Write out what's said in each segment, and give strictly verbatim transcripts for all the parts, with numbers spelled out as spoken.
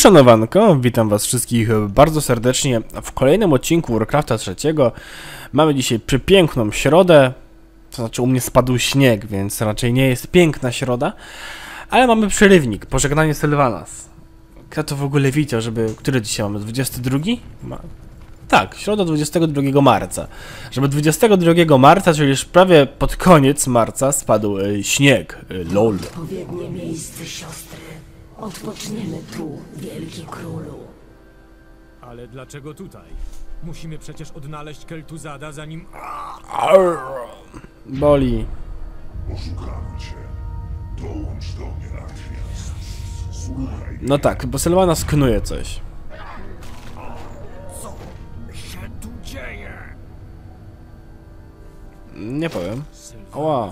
Uszanowanko, witam was wszystkich bardzo serdecznie w kolejnym odcinku Warcrafta trzeciego. Mamy dzisiaj przepiękną środę, to znaczy u mnie spadł śnieg, więc raczej nie jest piękna środa, ale mamy przerywnik, pożegnanie Sylvanas. Kto to w ogóle widział, żeby... Który dzisiaj mamy? dwudziesty drugi? Ma... Tak, środa dwudziestego drugiego marca. Żeby dwudziestego drugiego marca, czyli już prawie pod koniec marca, spadł e, śnieg. E, lol. Odpowiednie miejsce, siostry. Odpoczniemy tu, wielki królu. Ale dlaczego tutaj? Musimy przecież odnaleźć Kel'Thuzada, zanim... Arr, boli. Poszukamy cię. Dołącz do mnie natychmiast. Słuchaj. No tak, bo Sylvanas knuje coś. Co się tu dzieje? Nie powiem. Oła.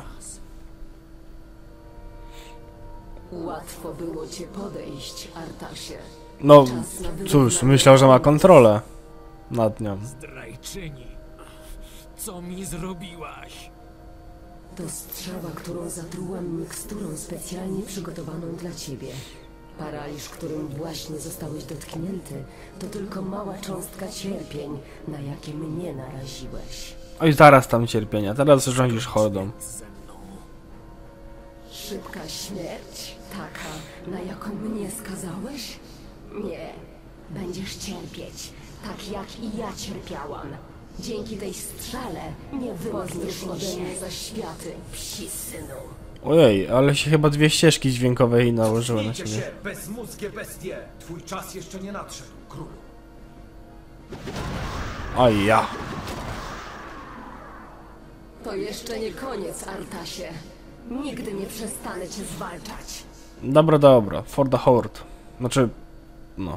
Łatwo było cię podejść, Artasie. No cóż, myślał, że ma kontrolę nad nią. Zdrajczyni. Co mi zrobiłaś? To strzała, którą zatrułam miksturą specjalnie przygotowaną dla ciebie. Paraliż, którym właśnie zostałeś dotknięty, to tylko mała cząstka cierpień, na jakie mnie naraziłeś. Oj, zaraz tam cierpienia, teraz rządzisz hordą. Ze mną. Szybka śmierć? Taka, na jaką mnie skazałeś? Nie. Będziesz cierpieć, tak jak i ja cierpiałam. Dzięki tej strzale nie wyłazniesz ode mnie za światy, psi synu. Ojej, ale się chyba dwie ścieżki dźwiękowe i nałożyły na Bijcie siebie. się, bezmózgie bestie! Twój czas jeszcze nie nadszedł, królu. Oj, ja. To jeszcze nie koniec, Artasie. Nigdy nie przestanę cię zwalczać. Dobra, dobra, for the horde. Znaczy, no.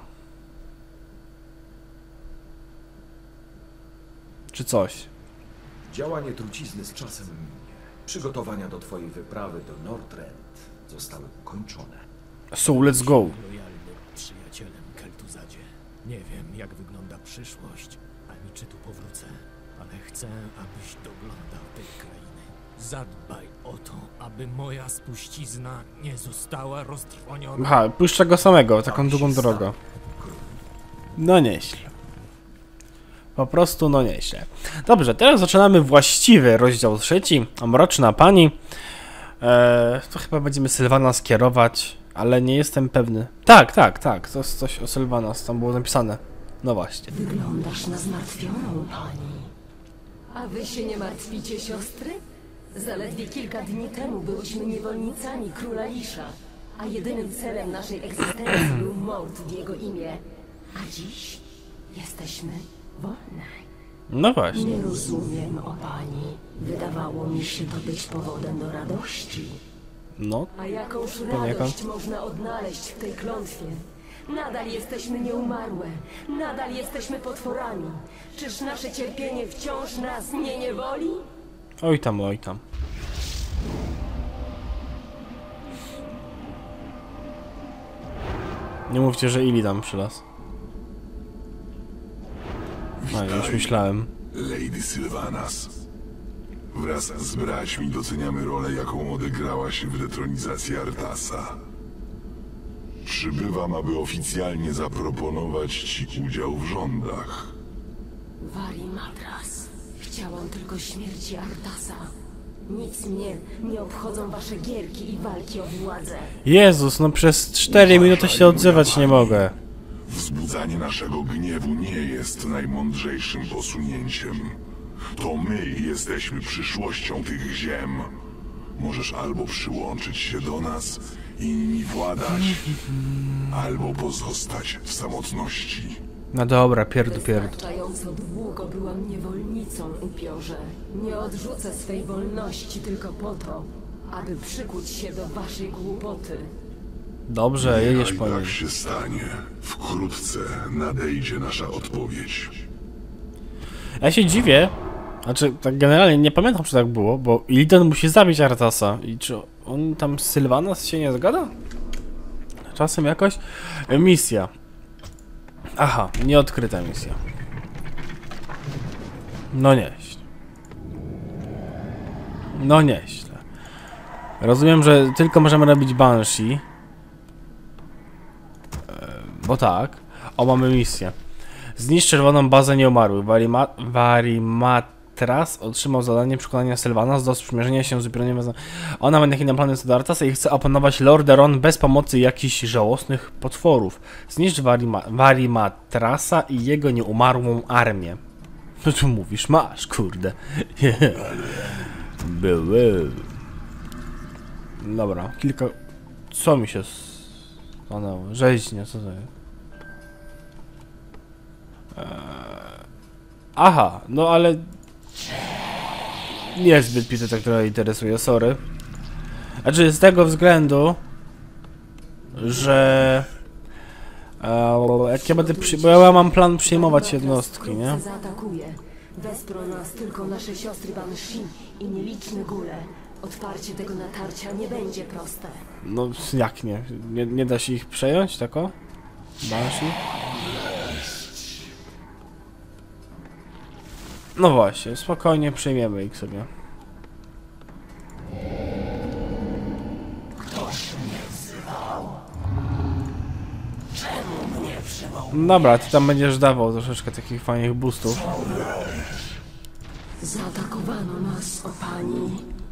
Czy coś. Działanie trucizny z czasem minie. Przygotowania do twojej wyprawy do Northrend zostały ukończone. So, let's go. Lojalnym przyjacielem Kel'Thuzadzie. Nie wiem, jak wygląda przyszłość, ani czy tu powrócę, ale chcę, abyś doglądał tej krainy. Zadbaj o to, aby moja spuścizna nie została roztrwoniona. Aha, puszczę go samego, taką długą drogę. No nieźle. Po prostu no nieźle. Dobrze, teraz zaczynamy właściwy rozdział trzeci. Mroczna Pani. Eee, to chyba będziemy Sylvanas skierować, ale nie jestem pewny. Tak, tak, tak, to jest coś o Sylvanas, tam było napisane. No właśnie. Wyglądasz na zmartwioną, pani. A wy się nie martwicie, siostry? Zaledwie kilka dni temu byłyśmy niewolnicami króla Lisza, a jedynym celem naszej egzystencji był mord w jego imię. A dziś jesteśmy wolne. No właśnie. Nie rozumiem, o pani. Wydawało mi się to być powodem do radości. No, A jakąż Poniekąd. radość można odnaleźć w tej klątwie? Nadal jesteśmy nieumarłe. Nadal jesteśmy potworami. Czyż nasze cierpienie wciąż nas nie niewoli? oj tam, oj tam. Nie mówcie, że Illidan przylazł. A, już myślałem. Lady Sylvanas. Wraz z braćmi doceniamy rolę, jaką odegrałaś w detronizacji Artasa. Przybywam, aby oficjalnie zaproponować ci udział w rządach. Wari Matras. Chciałam tylko śmierci Artasa. Nic mnie nie obchodzą wasze gierki i walki o władzę. Jezus, no przez cztery minuty się odzywać nie mogę. Wzbudzanie naszego gniewu nie jest najmądrzejszym posunięciem. To my jesteśmy przyszłością tych ziem. Możesz albo przyłączyć się do nas i nimi władać, albo pozostać w samotności. No dobra, pierdu, pierdu. Wystarczająco długo byłam niewolnicą, upiorze. Nie odrzucę swej wolności tylko po to, aby przykuć się do waszej głupoty. Dobrze, jedziesz po I nim. tak się stanie. Wkrótce nadejdzie nasza odpowiedź. Ja się dziwię, znaczy tak generalnie nie pamiętam, czy tak było, bo Illidan musi zabić Artasa. I czy on tam z Sylvanas się nie zgada? Czasem jakoś? Misja. Aha, nieodkryta misja. No nieźle. No nieźle. Rozumiem, że tylko możemy robić Banshee. bo tak. O, mamy misję. Zniszcz czerwoną bazę nieumarłych. Warima Varimatras otrzymał zadanie przekonania Sylvanas do sprzymierzenia się z zupełnie. Ona ma na plany co do Artasa i chce opanować Lordaeron bez pomocy jakichś żałosnych potworów. Zniszcz Varima Varimatrasa i jego nieumarłą armię. No tu mówisz, masz, kurde. Były. Dobra, kilka... Co mi się stanęło? Rzeźnie, co to jest? Eee... Aha, no ale... Niezbyt mnie to, która interesuje, sorry. Znaczy z tego względu, że... Eee, jak ja będę przy... Bo ja mam plan przyjmować jednostki, nie? Zaatakuje. Wesprą nas tylko nasze siostry Banshee i nieliczne góle. Odparcie tego natarcia nie będzie proste. No jak nie? Nie, nie da się ich przejąć, tako? Banshee? No właśnie, spokojnie przejmiemy ich sobie. Dobra, ty tam będziesz dawał troszeczkę takich fajnych boostów. Zaatakowano nas, o pani.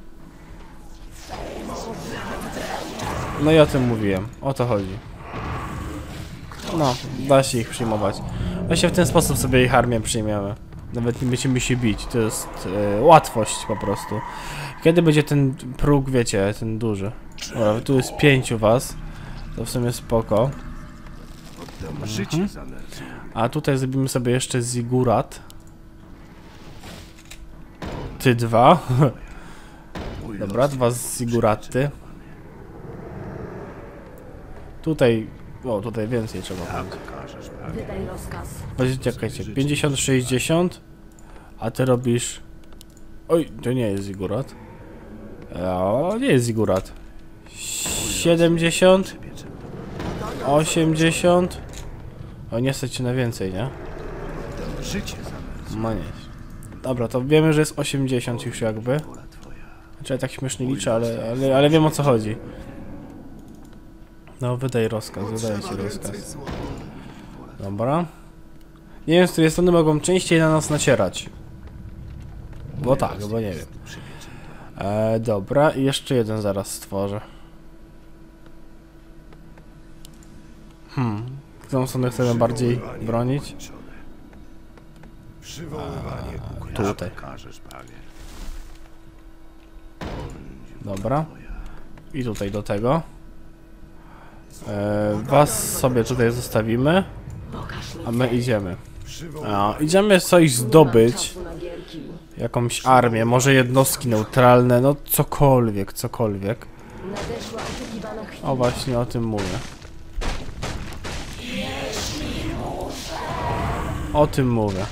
No i o tym mówiłem, o to chodzi. No, da się ich przyjmować. Właśnie w ten sposób sobie ich armię przyjmiemy. Nawet nie będziemy się bić, to jest e, łatwość po prostu. Kiedy będzie ten próg, wiecie, ten duży? Dobra, tu jest pięciu was, to w sumie spoko. Mhm. A tutaj zrobimy sobie jeszcze zigurat. Ty dwa. Dobra, dwa ziguraty. Tutaj... O, tutaj więcej trzeba będzie. Wydaj rozkaz. Weźcie, czekajcie, pięćdziesiąt, sześćdziesiąt. A ty robisz... Oj, to nie jest zigurat. O, nie jest zigurat. siedemdziesiąt. osiemdziesiąt. O, nie stać się na więcej, nie? No nie. Dobra, to wiemy, że jest osiemdziesiąt już jakby. Znaczy ja tak śmiesznie liczę, ale, ale, ale wiem o co chodzi. No, wydaj rozkaz, wydaje ci rozkaz. Dobra. Nie wiem, z której strony mogą częściej na nas nacierać. No tak, bo nie wiem. E, dobra, i jeszcze jeden zaraz stworzę. Hmm. Którą stronę chcemy bardziej bronić? A, tutaj. Dobra. I tutaj do tego. E, was sobie tutaj zostawimy. A my idziemy. A, idziemy coś zdobyć. Jakąś armię, może jednostki neutralne, no cokolwiek, cokolwiek. O, właśnie o tym mówię. O tym mówię.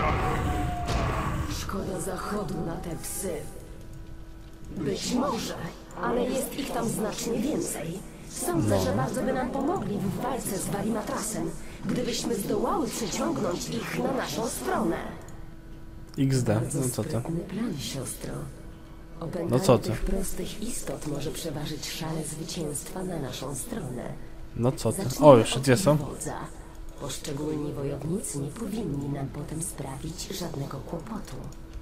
Szkoda zachodu na te psy. Być może, ale jest ich tam znacznie więcej. Sądzę, że bardzo by nam pomogli w walce z Varimatrasem, gdybyśmy zdołały przyciągnąć ich na naszą stronę. iks de, no co ty? Sprytny plan, siostro. Opętanie No co ty? tych prostych istot może przeważyć szale zwycięstwa na naszą stronę. No co ty? Zacznijmy O, jeszcze od gdzie są? wodza. Poszczególni wojownicy nie powinni nam potem sprawić żadnego kłopotu.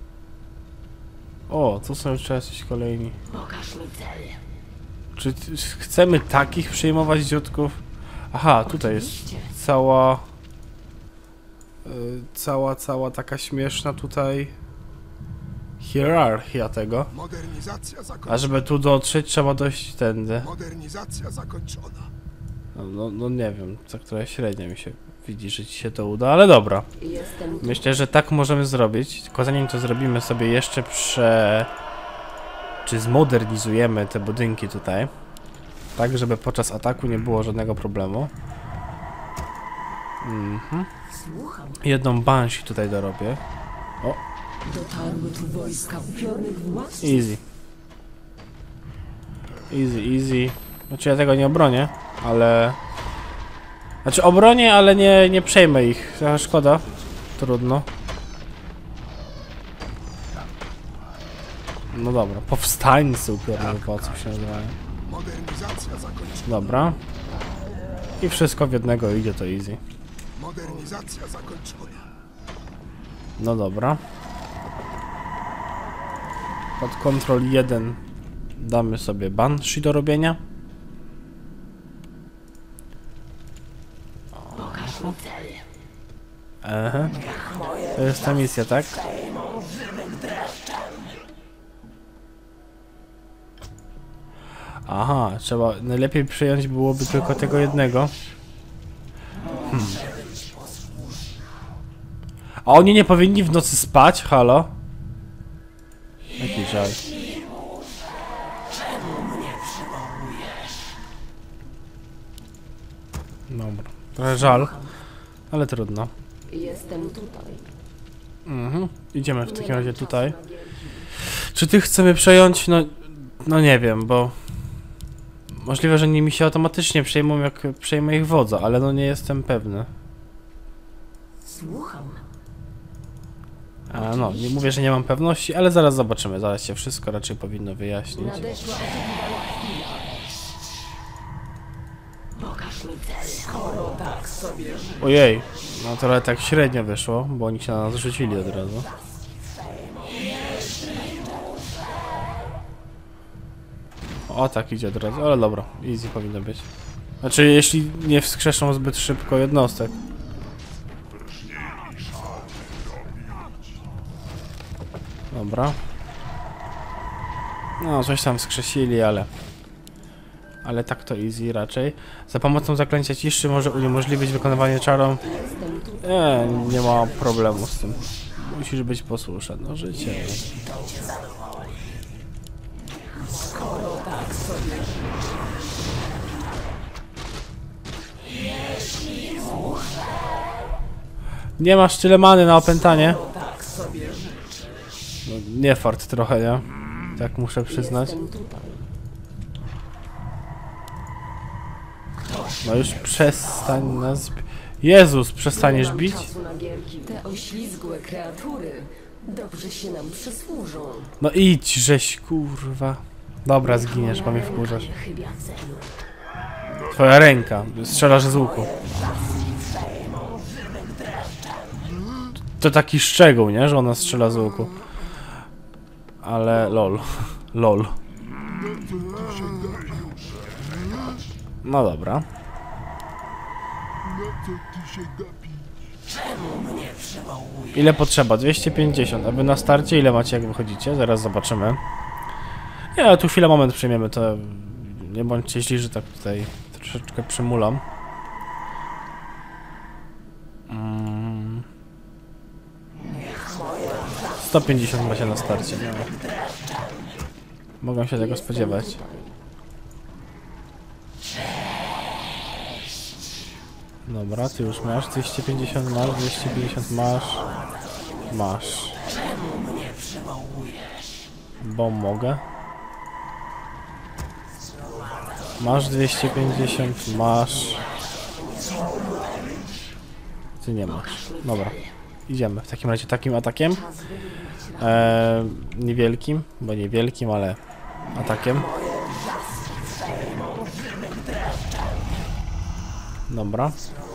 O, tu są jeszcze jacyś kolejni. Pokaż mi cel. Czy t- chcemy takich przyjmować dziódków? Aha, tutaj jest cała... y, cała, cała taka śmieszna tutaj... hierarchia tego. Modernizacja zakończona. A żeby tu dotrzeć, trzeba dojść tędy. Modernizacja zakończona. No, no, no nie wiem, za która średnia mi się widzi, że ci się to uda, ale dobra. Jestem tu. Myślę, że tak możemy zrobić, tylko zanim to zrobimy sobie jeszcze prze... czy zmodernizujemy te budynki tutaj. Tak, żeby podczas ataku nie było żadnego problemu. Mhm. Słucham. Jedną Banshee tutaj dorobię. O, Dotarły tu wojska upiornych władców. easy. Easy, easy. Znaczy ja tego nie obronię, ale... Znaczy obronię, ale nie, nie przejmę ich. Trochę szkoda. Trudno. No dobra, powstańcy upiornych władców się nazywają. Modernizacja zakończona. Dobra. I wszystko w jednego idzie, to easy. Modernizacja zakończona. No dobra. Pod Ctrl jeden damy sobie Banshee do robienia. Aha. To jest ta misja, tak? Aha, trzeba... Najlepiej przyjąć byłoby tylko tego jednego. Hmm. A oni nie powinni w nocy spać? Halo? Jaki żal. Dobra, trochę żal, ale trudno. Jestem tutaj. Mhm. Idziemy w takim razie tutaj. Czy ty chcemy przejąć? No, no nie wiem, bo możliwe, że nimi się automatycznie przejmą, jak przejmę ich wodza, ale no nie jestem pewny. Słucham. A no, nie mówię, że nie mam pewności, ale zaraz zobaczymy. Zaraz się wszystko raczej powinno wyjaśnić. Nadeszła oczekiwana chwila. Pokaż mi cel. Skoro tak sobie żyje. Ojej, no trochę tak średnio wyszło, bo oni się na nas rzucili od razu. O, tak idzie od razu, ale dobra, easy powinno być. Znaczy, jeśli nie wskrzeszą zbyt szybko jednostek. Dobra. No, coś tam wskrzesili, ale... Ale tak to easy raczej. Za pomocą zaklęcia ciszy może uniemożliwić wykonywanie czaru. Nie, nie ma problemu z tym. Musisz być posłuszny, no życie. Nie masz tyle many na opętanie. No, nie fart trochę, nie? Tak muszę przyznać. No już przestań nas... Jezus, przestaniesz bić? Te oślizgłe kreatury dobrze się nam przysłużą. No idź, żeś kurwa. Dobra, zginiesz, bo mnie wkurzasz. Twoja ręka, strzelasz z łuku. To taki szczegół, nie? Że ona strzela z łuku. Ale lol. Lol. No dobra. Ile potrzeba? dwieście pięćdziesiąt. A wy na starcie ile macie, jak wychodzicie? Zaraz zobaczymy. Nie, ale tu chwilę, moment przyjmiemy, to nie bądźcie źli, że tak tutaj troszeczkę przymulam. Mm. sto pięćdziesiąt macie na starcie. No. Mogą się tego spodziewać. Dobra, ty już masz dwieście pięćdziesiąt, masz dwieście pięćdziesiąt, masz. Masz. Bo mogę. Masz dwieście pięćdziesiąt, masz. Ty nie masz. Dobra. Idziemy w takim razie takim atakiem. Eee, niewielkim, bo niewielkim, ale atakiem. Dobra.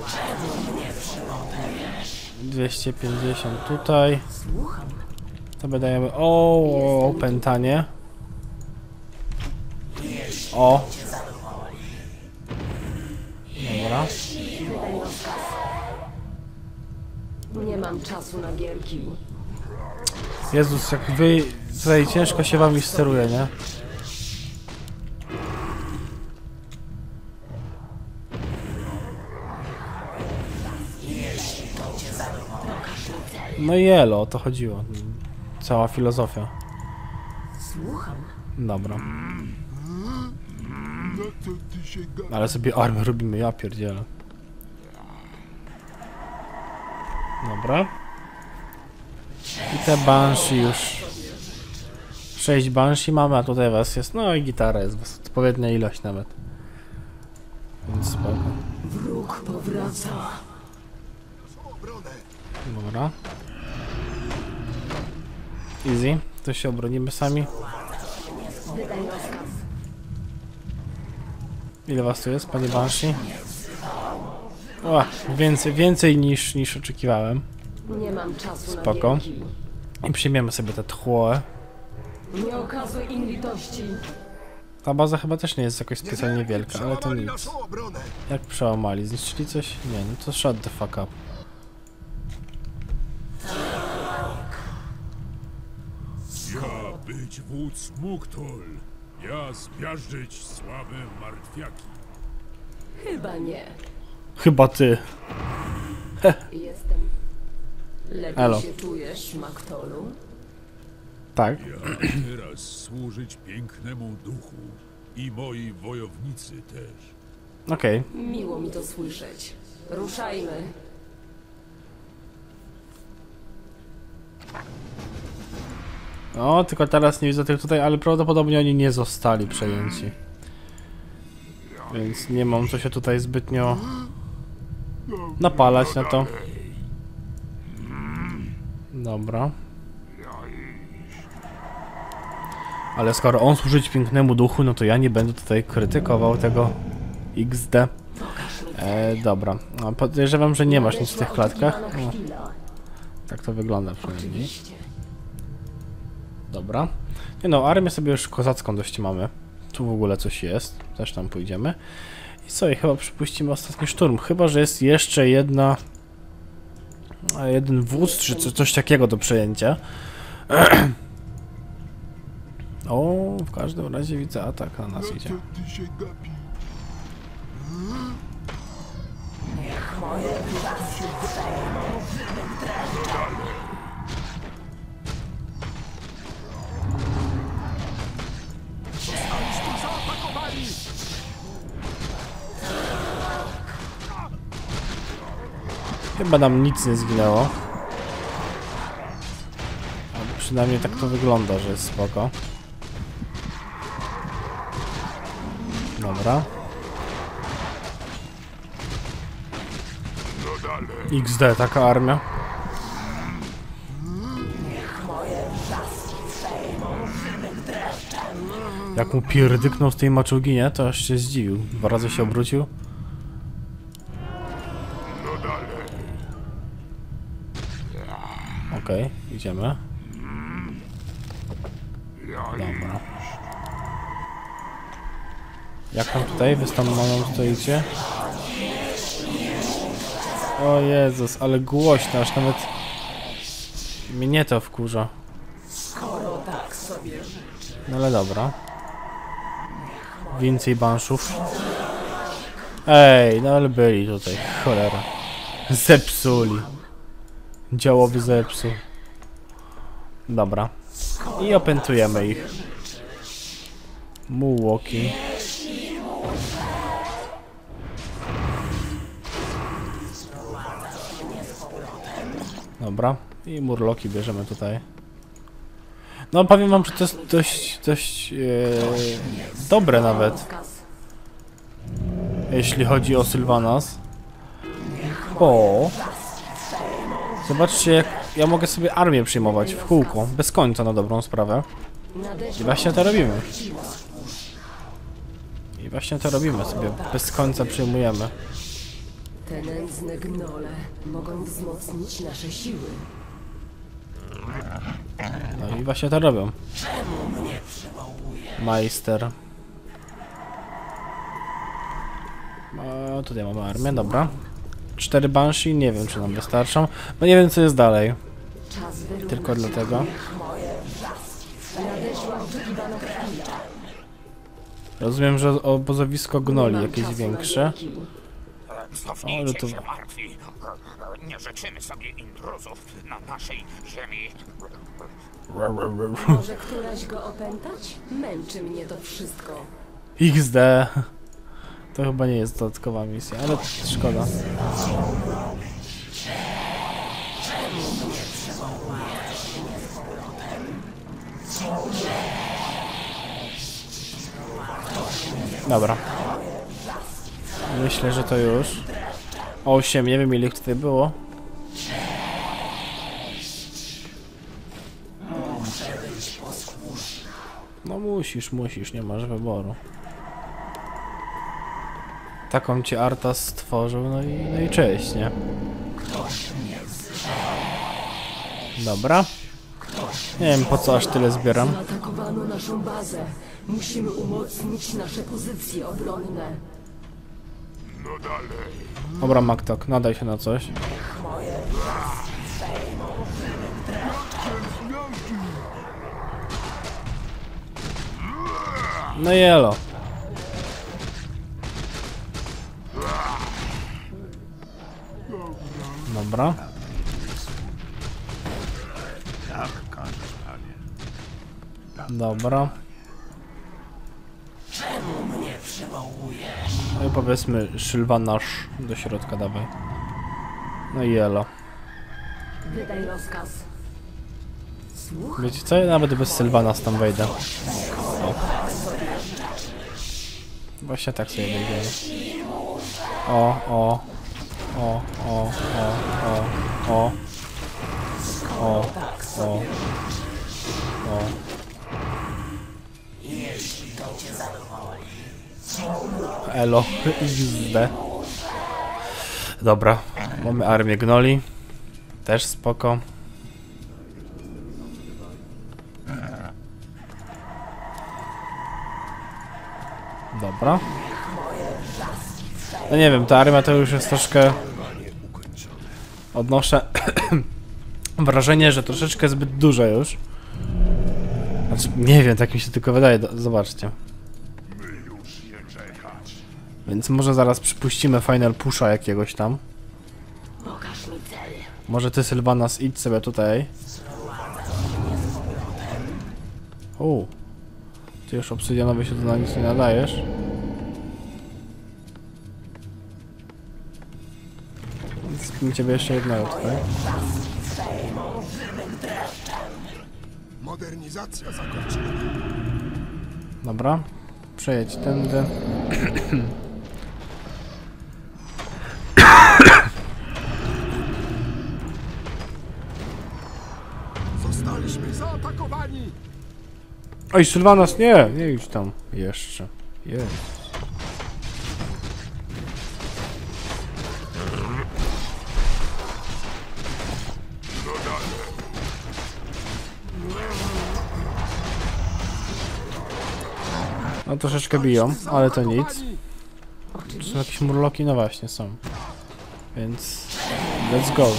dwieście pięćdziesiąt tutaj. To dajemy. O, opętanie. O. Dobra. Nie mam czasu na gierki. Jezus, jak wy... Tutaj ciężko się wami steruje, nie? No i elo, o to chodziło. Cała filozofia. Słucham. Dobra. Na co ty się gapisz? Ale sobie armię robimy, ja pierdzielę. Dobra. I te Banshee już. sześć Banshee mamy, a tutaj was jest. No i gitara jest was odpowiednia ilość nawet. Więc spoko. Wróg powraca. Obronę. Dobra. Easy. To się obronimy sami. Wydaj rozkaz. Ile was tu jest, panie Banshee? O, więcej, więcej niż, niż oczekiwałem. Nie mam czasu Spoko. na wielki. I przyjmiemy sobie te tchło. Nie okazuj im litości. Ta baza chyba też nie jest jakoś specjalnie wielka, ale to Przełamali nic. naszą obronę. Jak przełamali? Zniszczyli coś? Nie, no to shut the fuck up. Ja być wódz Muktol. Ja zmiażdżyć słabe martwiaki. Chyba nie. Chyba ty. Jestem... Lepiej Elo. się czujesz, Maktolu? Tak. Ja teraz służyć pięknemu duchu i moi wojownicy też. Okej. Miło mi to słyszeć. Ruszajmy. O, tylko teraz nie widzę tych tutaj, ale prawdopodobnie oni nie zostali przejęci. Więc nie mam co się tutaj zbytnio napalać na to. Dobra. Ale skoro on służyć pięknemu duchu, no to ja nie będę tutaj krytykował tego X D. E, dobra. No, podejrzewam, że nie masz nic w tych klatkach. O, tak to wygląda przynajmniej. Oczywiście. Dobra. Nie no, armię sobie już kozacką dość mamy. Tu w ogóle coś jest. Też tam pójdziemy. I co? I chyba przypuścimy ostatni szturm. Chyba, że jest jeszcze jedna... jeden wódz, czy co, coś takiego do przejęcia. O, w każdym razie widzę atak na nas idzie. Co ty się gapi? Chyba nam nic nie zginęło. A przynajmniej tak to wygląda, że jest spoko. Dobra. X D, taka armia. Jak mu pierdyknął z tej maczugi, nie? To aż się zdziwił. Dwa razy się obrócił. Okej, okay, idziemy. Dobra. Jak tam tutaj? Wy tam mają stoicie? O Jezus, ale głośno, aż nawet mnie to wkurza. No ale dobra. Więcej banszów. Ej, no ale byli tutaj, cholera. Zepsuli. Działowy zepsuł. Dobra. I opętujemy ich. Mułoki. Dobra. I murloki bierzemy tutaj. No powiem wam, że to jest dość, dość ee, dobre nawet. Jeśli chodzi o Sylvanas. Bo... Zobaczcie, jak ja mogę sobie armię przyjmować w kółko, bez końca na dobrą sprawę. I właśnie to robimy. I właśnie to robimy sobie, bez końca przyjmujemy. Te nędzne gnole mogą wzmocnić nasze siły. No i właśnie to robią. Majster. O, tutaj mamy armię, dobra. Cztery Banshee, nie wiem czy nam wystarczą. Bo nie wiem co jest dalej. Czas wyrównać. Tylko dlatego. Nadeszła oczekiwana chwila. Rozumiem, że obozowisko gnoli Nie mam jakieś czasu większe. na wielki. Cofnijcie Ale to- się martwi. Nie życzymy sobie intruzów na naszej ziemi. Może któraś go opętać? Męczy mnie to wszystko. X D. To chyba nie jest dodatkowa misja, ale szkoda. Dobra. Myślę, że to już. osiem, nie wiem ile ich tutaj było. No musisz, musisz, nie masz wyboru. Taką ci Arthas stworzył, no i, no i cześć, nie? Dobra. Nie wiem po co aż tyle zbieram. Zaatakowano naszą bazę. Musimy umocnić nasze pozycje obronne. No dalej. Dobra, Maktok, nadaj się na coś. No jelo. Dobra. Dobra. No i powiedzmy Sylwanasz do środka dawaj. No i jelo. Wydaj rozkaz. Słuch? Wiecie co? Ja nawet bez Sylvanas tam wejdę. O. Właśnie tak sobie wejdziemy. O, o. O, o, o, o, o. O, o. O. Elo, Z. Dobra, mamy armię gnoli. Też spoko. Dobra. No nie wiem, ta armia to już jest troszkę... Odnoszę wrażenie, że troszeczkę zbyt duża już. Znaczy, nie wiem, tak mi się tylko wydaje, zobaczcie. Więc może zaraz przypuścimy final pusha jakiegoś tam. Pokaż mi cel. Może ty, Sylvanas, idź sobie tutaj. U. Ty już obsydianowy się tu na nic nie nadajesz. Więc ciebie jeszcze jednego tutaj. Modernizacja zakończona. Dobra. Przejedź tędy. Zostaliśmy zaatakowani. Oj, Sylvanas, nie! Nie idź tam. Jeszcze. Jest. No troszeczkę biją, ale to nic. To są jakieś murloki? No właśnie, są. Więc... let's go.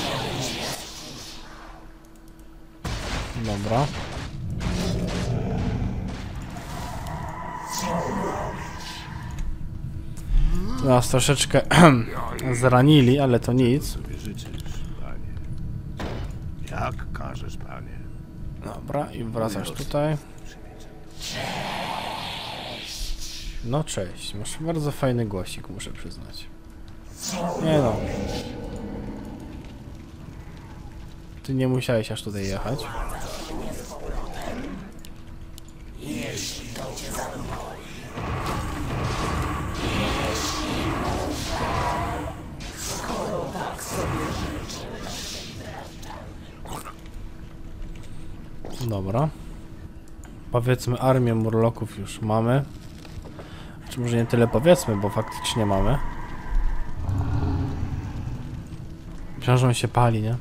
Dobra. Nas troszeczkę zranili, ale to nic. Jak każesz, panie. Dobra, i wracasz tutaj. No cześć, masz bardzo fajny głosik, muszę przyznać. Nie no. Ty nie musiałeś aż tutaj jechać. Dobra. Powiedzmy, armię murloków już mamy. Czy może nie tyle powiedzmy, bo faktycznie mamy. Myślę, że on się pali, nie?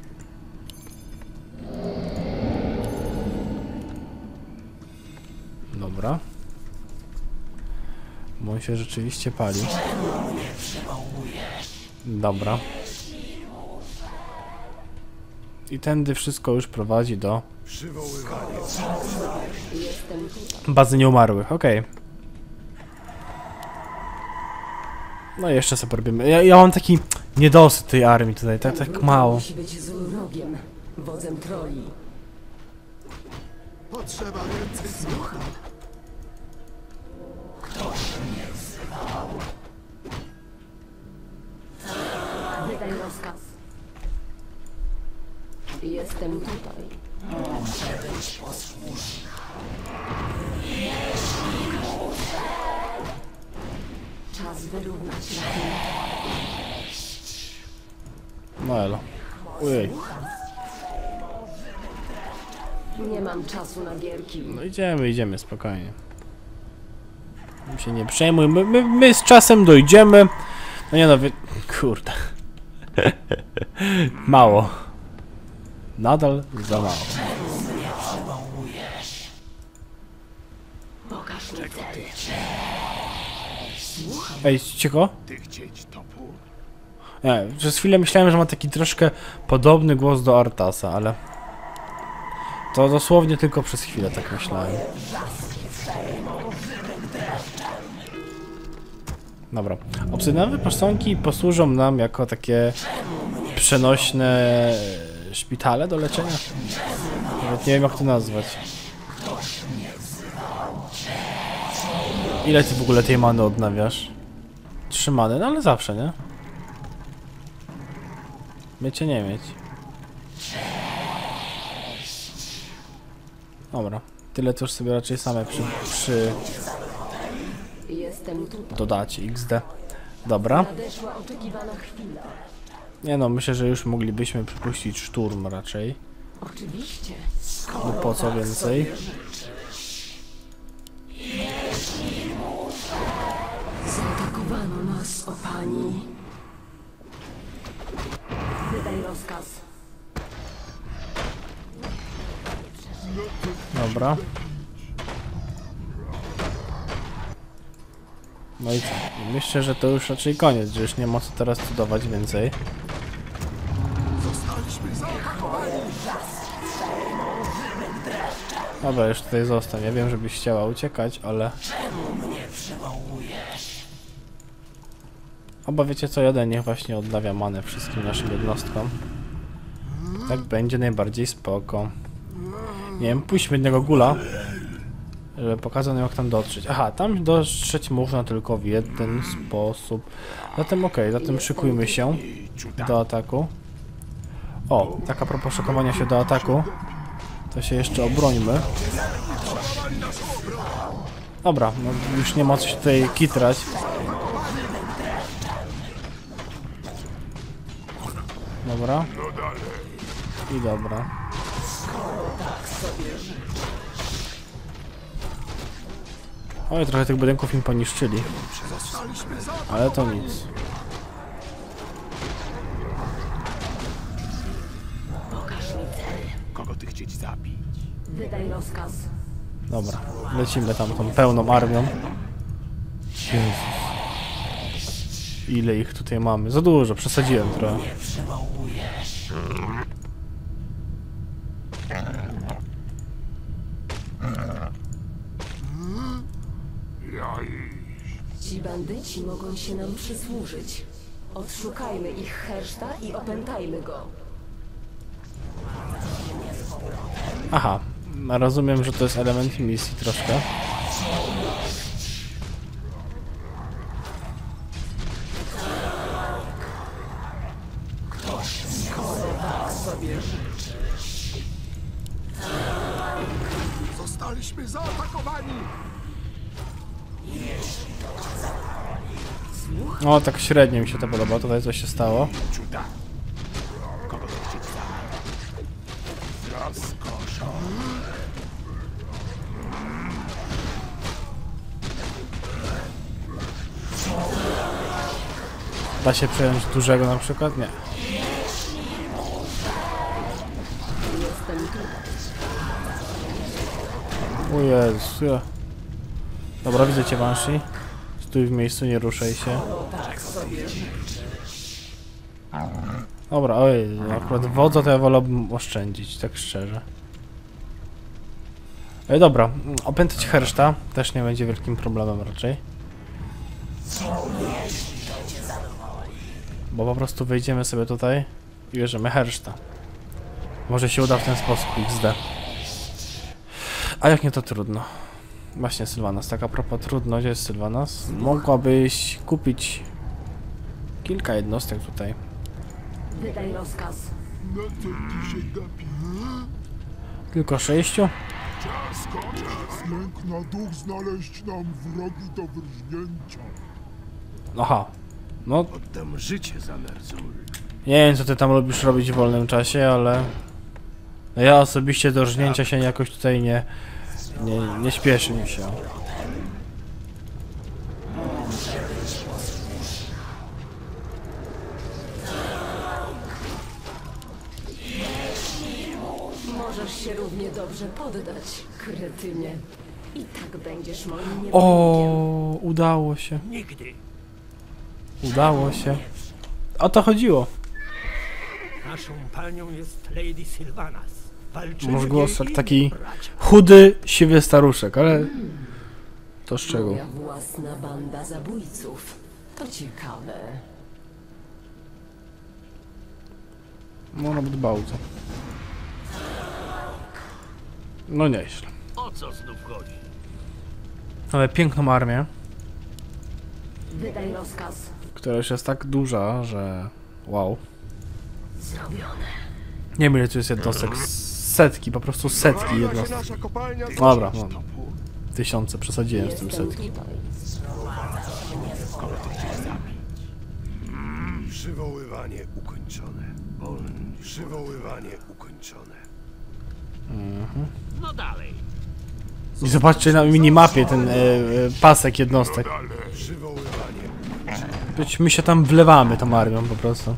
Dobra. Bo on się rzeczywiście pali. Dobra. I tędy wszystko już prowadzi do bazy nieumarłych, okej. Okay. No i jeszcze sobie porobimy. Ja, ja mam taki niedosyt tej armii tutaj, tak, tak mało. Musi być złorogiem, wodzem troli. Potrzeba więcej słucha. Wydaj rozkaz. Jestem tutaj. Czas wyrównać rachunek. No elo. Ujej. Nie mam czasu na gierki. No idziemy, idziemy, spokojnie. się nie przejmuj, my, my, my z czasem dojdziemy. No nie no, wy... kurde. Mało. Nadal za mało. Pokaż mi cel. Ej, cicho? Ty chcieć topór. Nie, przez chwilę myślałem, że ma taki troszkę podobny głos do Artasa, ale... To dosłownie tylko przez chwilę tak myślałem. Dobra. Obsydianowe posągi posłużą nam jako takie przenośne szpitale do leczenia. Nawet nie wiem, jak to nazwać. Ile ty w ogóle tej many odnawiasz? Trzy many, no ale zawsze, nie? Miecie nie mieć. Dobra. Tyle to już sobie raczej same przy... przy... Jestem tutaj. dodacie X D. Dobra. Nadeszła oczekiwana chwila. Nie no, myślę, że już moglibyśmy przypuścić szturm raczej. Oczywiście. No po co więcej? Zaatakowano nas, o pani. Wydaj rozkaz. Dobra. No i co? Myślę, że to już raczej koniec, że już nie ma co teraz cudować więcej. Zostaliśmy zaatakowani. Dobra, już tutaj zostań. Ja wiem, żebyś chciała uciekać, ale... Oba wiecie co, jeden niech właśnie odnawia manę wszystkim naszym jednostkom. Tak będzie najbardziej spoko. Nie wiem, puśćmy jednego gula, żeby pokazał nam, jak tam dotrzeć. Aha, tam dotrzeć można tylko w jeden sposób. Zatem okej, okay, zatem szykujmy się do ataku. O, tak a propos szykowania się do ataku, to się jeszcze obrońmy. Dobra, no już nie ma co się tutaj kitrać. Dobra. I dobra. Oj, trochę tych budynków im poniszczyli. Ale to nic. Pokaż mi cel. Kogo ty chcieć zabić? Wydaj rozkaz. Dobra, lecimy tam tą pełną armią. Jezus. Ile ich tutaj mamy? Za dużo, przesadziłem trochę. Ci bandyci mogą się nam przysłużyć. Odszukajmy ich herszta i opętajmy go. Aha, rozumiem, że to jest element misji troszkę. Zostaliśmy zaatakowani. O, tak średnio mi się to podoba, tutaj coś się stało. Cuda. Kogo ty chcieć zabić? Rozkoszą. Da się przejąć dużego na przykład? Nie. Jestem tu. O Jezus, ja. Dobra, widzę cię, Banshee. Stój w miejscu, nie ruszaj się. Dobra, oj, akurat wodza to ja wolałbym oszczędzić, tak szczerze. Ej, dobra, opętać herszta też nie będzie wielkim problemem raczej. Bo po prostu wejdziemy sobie tutaj i bierzemy herszta. Może się uda w ten sposób, X D. A jak nie, to trudno. Właśnie Sylvanas, tak a propos trudno, gdzie jest Sylvanas? Mogłabyś kupić kilka jednostek tutaj. Wydaj rozkaz. Na co ty się gapi? Tylko sześciu? Lęk na duch znaleźć nam wrogi do wyrżnięcia. Aha. No, Oddam życie za Nerzul. nie wiem co ty tam lubisz robić w wolnym czasie, ale... No ja osobiście do rżnięcia się jakoś tutaj nie... Nie, nie śpieszy mi się. możesz się równie dobrze poddać, kretynie. I tak będziesz moim niewolnikiem. O, udało się. Nigdy. Udało się. O to chodziło. Naszą panią jest Lady Sylvanas. Walczymy Masz głos jak jej taki bracia. chudy, siwy staruszek, ale to z czego? Moja własna banda zabójców. To ciekawe. No nawet bardzo. No nieźle. O co znów chodzi? Ale piękną armię, Wydaj rozkaz. która już jest tak duża, że wow. Zrobione. Nie wiem ile tu jest jednostek, setki, po prostu setki jednostek. Dobra, no, no. Tysiące, przesadziłem z tym Jestem setki. tutaj. Przywoływanie ukończone. Przywoływanie ukończone. No dalej. I zobaczcie na minimapie ten e, e, pasek jednostek. Przywoływanie. Być my się tam wlewamy tą armią po prostu.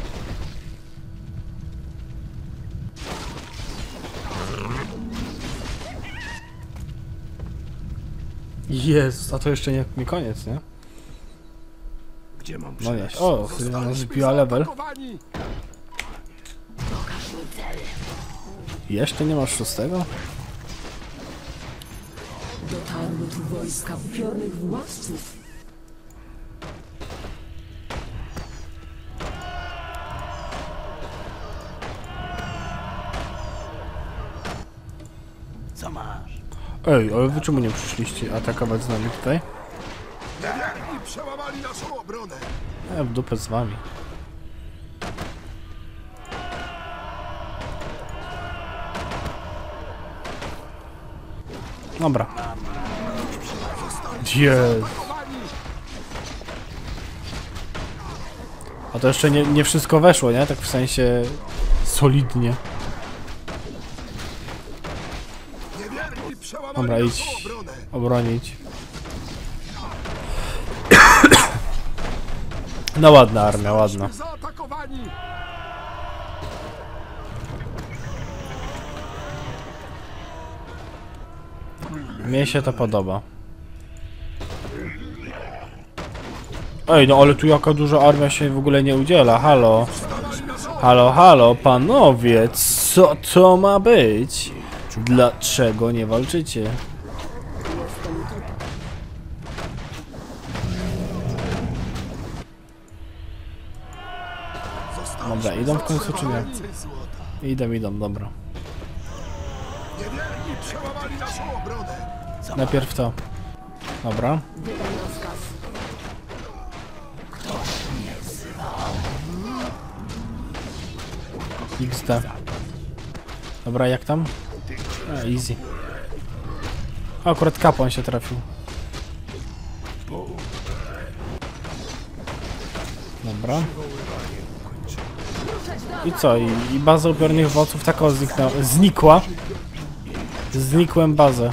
Jezus, a to jeszcze nie, nie koniec, nie? Gdzie mam No nie. przejść? O, Sylvana zbiła level. Pokaż mi cel. Jeszcze nie masz szóstego? Dotarły tu wojska upiornych władców. Co masz? Ej, ale wy czemu nie przyszliście atakować z nami tutaj? Niewierni przełamali naszą obronę. Ja w dupę z wami. Dobra. Jezu. A to jeszcze nie, nie wszystko weszło, nie? Tak w sensie solidnie. Niewierni przełamali Dobra, idź naszą obronę. obronić. No ładna armia, ładna. Zaatakowani. Mnie się to podoba. Ej, no ale tu jaka duża armia się w ogóle nie udziela, halo. Halo, halo, panowie, co to ma być? Dlaczego nie walczycie? Dobra, idą w końcu czy nie? Idą, idą, dobra. Niewierni przełamali naszą obronę. Najpierw to. Dobra. Wydaj rozkaz. X D. Dobra, jak tam? A, easy. O, akurat kapłan się trafił. Dobra. I co? I, i baza upiornych wodców taka zniknęła. Znikła. Znikłem bazę.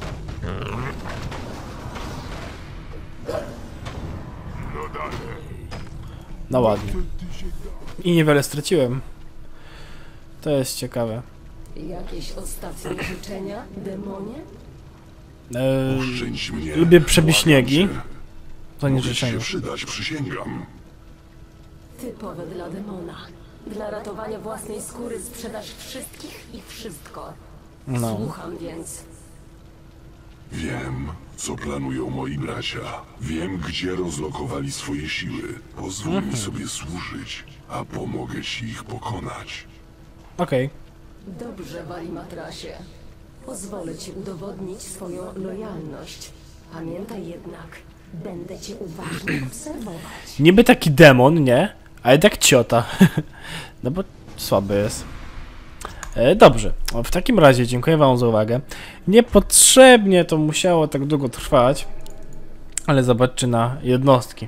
No ładnie. I niewiele straciłem. To jest ciekawe. Jakieś ostatnie życzenia, demonie? Eee, Oszczędź mnie. lubię przebiśniegi. Błagam cię. To nie Mogę ci życzenie. się przydać, przysięgam. Typowe dla demona. Dla ratowania własnej skóry sprzedasz wszystkich i wszystko. No. Słucham więc. Wiem, co planują moi bracia. Wiem, gdzie rozlokowali swoje siły. Pozwól mi sobie służyć, a pomogę ci ich pokonać. Okej. Dobrze, Walimatrasie. Pozwolę ci udowodnić swoją lojalność. Pamiętaj jednak, będę cię uważnie obserwować. Niby taki demon, nie? Ale tak ciota. No bo słaby jest. E, dobrze. W takim razie dziękuję wam za uwagę. Niepotrzebnie to musiało tak długo trwać. Ale zobaczcie na jednostki.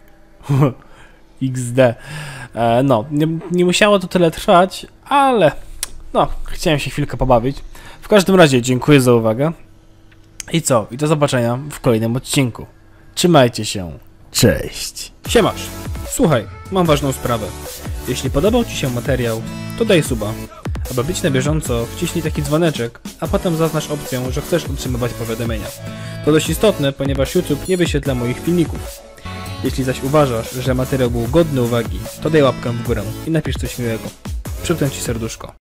X D. E, no, nie, nie musiało to tyle trwać, ale no, chciałem się chwilkę pobawić. W każdym razie dziękuję za uwagę. I co? I do zobaczenia w kolejnym odcinku. Trzymajcie się. Cześć. Siemasz. Słuchaj, mam ważną sprawę. Jeśli podobał ci się materiał, to daj suba. Aby być na bieżąco, wciśnij taki dzwoneczek, a potem zaznacz opcję, że chcesz otrzymywać powiadomienia. To dość istotne, ponieważ YouTube nie wyświetla moich filmików. Jeśli zaś uważasz, że materiał był godny uwagi, to daj łapkę w górę i napisz coś miłego. Przypnę ci serduszko.